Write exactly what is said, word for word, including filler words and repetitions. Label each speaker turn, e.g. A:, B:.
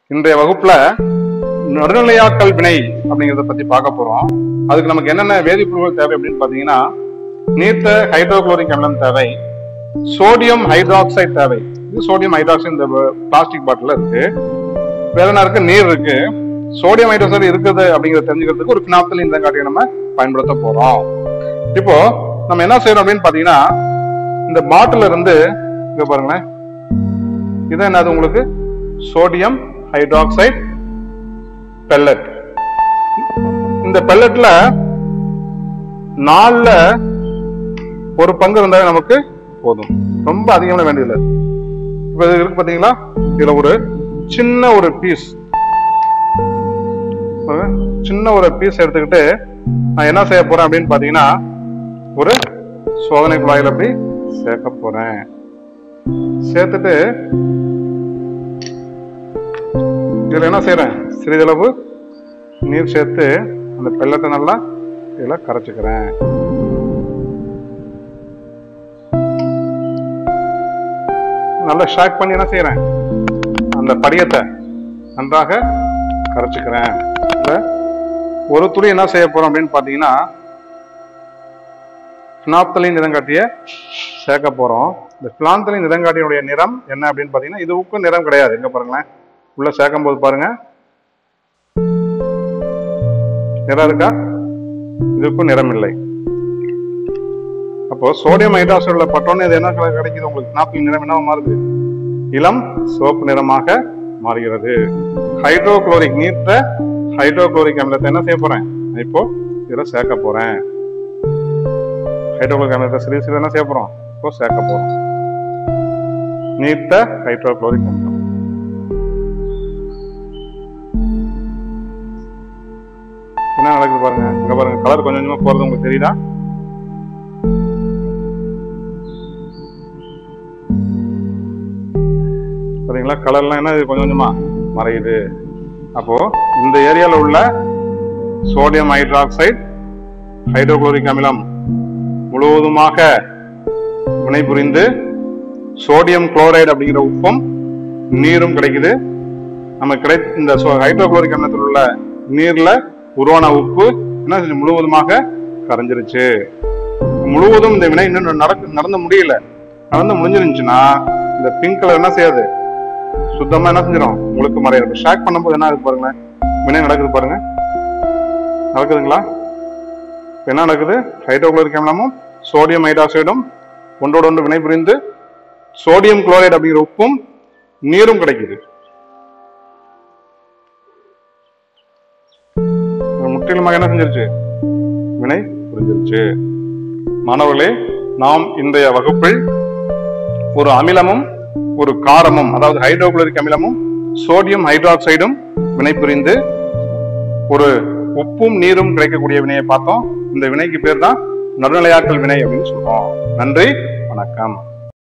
A: இன்றைய வகுப்புல நடுநிலையாக்கல் வினை அப்படிங்கிறத பத்தி பார்க்க போறோம். அதுக்கு நமக்கு என்னென்ன வேதிப்பொருட்கள் தேவை அப்படின்னு பாத்தீங்கன்னா, நீர்த்த ஹைட்ரோகுளோரிக் அமிலம் தேவை, சோடியம் ஹைட்ராக்சைடு தேவை. இது சோடியம் ஹைட்ராக்சைடு இந்த பிளாஸ்டிக் பாட்டில் இருக்கு. வேற என்ன இருக்கு? நீர் இருக்கு. சோடியம் ஹைட்ராக்சைடு இருக்குது அப்படிங்கிறத தெரிஞ்சுக்கிறதுக்கு ஒரு பினாப்தலீன் இந்த காட்டியை நம்ம பயன்படுத்த போறோம். இப்போ நம்ம என்ன செய்யறோம் அப்படின்னு பாத்தீங்கன்னா, இந்த பாட்டில இருந்து இங்க பாருங்களேன், இது என்னது உங்களுக்கு சோடியம் ஹைட்ராக்சைடு பெல்லட். இந்த பெல்லட்ல நாலுல ஒரு பங்கு இருந்தாலே நமக்கு போதும், ரொம்ப அதிகமான வேண்டியதில்லை. இப்ப இது இருக்கு பாத்தீங்களா, இதுல ஒரு சின்ன ஒரு பீஸ் சின்ன ஒரு பீஸ் எடுத்துக்கிட்டு நான் என்ன செய்ய போறேன் அப்படின்னு பாத்தீங்கன்னா, ஒரு சோதனை குழாயில் அப்படி சேர்க்க போறேன். சேர்த்துட்டு இதுல என்ன செய்யறேன், சிறிதளவு நீர் சேர்த்து அந்த பெல்லட்டை நல்லா இதுல கரைச்சுக்கிறேன். நல்லா ஷாக் பண்ணி என்ன செய்யறேன், அந்த படியத்தை நன்றாக கரைச்சுக்கிறேன். ஒரு துளி என்ன செய்ய போறோம் அப்படின்னு பாத்தீங்கன்னா, பினாப்தலீன் நிறங்காட்டிய சேர்க்க போறோம். இந்த பினாப்தலீன் நிறங்காட்டியுடைய நிறம் என்ன அப்படின்னு பாத்தீங்கன்னா, இது உப்பு நிறம் கிடையாது. எங்க பாருங்களேன், உள்ள சேர்க்கும் போது பாருங்க நிறம் இருக்கா, இதுக்கும் நிறம் இல்லை. அப்போ சோடியம் ஹைட்ராக்சைடுல பட்டோன்னு இது என்ன கிடைக்குது உங்களுக்கு, பினாப்தலீன் நிறம் என்ன மாறுது, இளம் சிவப்பு நிறமாக மாறுகிறது. ஹைட்ரோகுளோரிக் நீர்த்த ஹைட்ரோகுளோரிக் அமிலத்தை என்ன செய்ய போறேன், இப்போ இதுல சேர்க்க போறேன். ஹைட்ரோகுளோரிக் அமிலத்தை சிறிது சிறிது என்ன செய்ய போறோம், இப்போ சேர்க்க போறோம். நீர்த்த ஹைட்ரோகுளோரிக் அமிலம் என்ன நடக்குது பாருங்க. இங்க பாருங்க, கலர் கொஞ்சம் கொஞ்சமா போறது உங்களுக்கு தெரியுதா? பாத்தீங்களா, கலர்லாம் என்ன கொஞ்சம் கொஞ்சமா மறையுது. அப்போ இந்த ஏரியால உள்ள சோடியம் ஹைட்ராக்சைடு ஹைட்ரோகுளோரிக் அமிலம் முழுவதுமாக வினைபுரிந்து சோடியம் குளோரைடு அப்படிங்கிற உப்பும் நீரும் கிடைக்குது. நமக்கு கிடை இந்த ஹைட்ரோகுளோரிக் அமிலத்தில் உள்ள நீர்ல உருவான உப்பு என்ன செஞ்சு முழுவதுமாக கரைஞ்சிருச்சு. முழுவதும் இந்த வினை இன்னும் நடக்க நடந்து முடியல. நடந்து முடிஞ்சிருந்துச்சுன்னா இந்த பிங்க் கலர் என்ன செய்யாது, சுத்தமா என்ன செஞ்சிடும், உங்களுக்கு மறையாது. ஷாக் பண்ணும்போது என்ன இருக்கு பாருங்க, வினை நடக்குது பாருங்க, நடக்குதுங்களா? என்ன நடக்குது, ஹைட்ரோகுளோரிக் அமிலமும் சோடியம் ஹைட்ராக்சைடும் ஒன்றோடு ஒன்று வினை புரிந்து சோடியம் குளோரைடு அப்படிங்கிற உப்பும் நீரும் கிடைக்குது. முற்றிலுமாக என்ன செஞ்சிருச்சு, வினை புரிஞ்சிருச்சு. மாணவர்களே, நாம் இன்றைய வகுப்பில் ஒரு அமிலமும் ஒரு காரமும், அதாவது ஹைட்ரோகுளோரிக் அமிலமும் சோடியம் ஹைட்ராக்சைடும் வினை புரிந்து ஒரு உப்பும் நீரும் கிடைக்கக்கூடிய வினையை பார்த்தோம். இந்த வினைக்கு பேர் தான் நடுநிலையாக்கல் வினை அப்படின்னு சொல்றோம். நன்றி, வணக்கம்.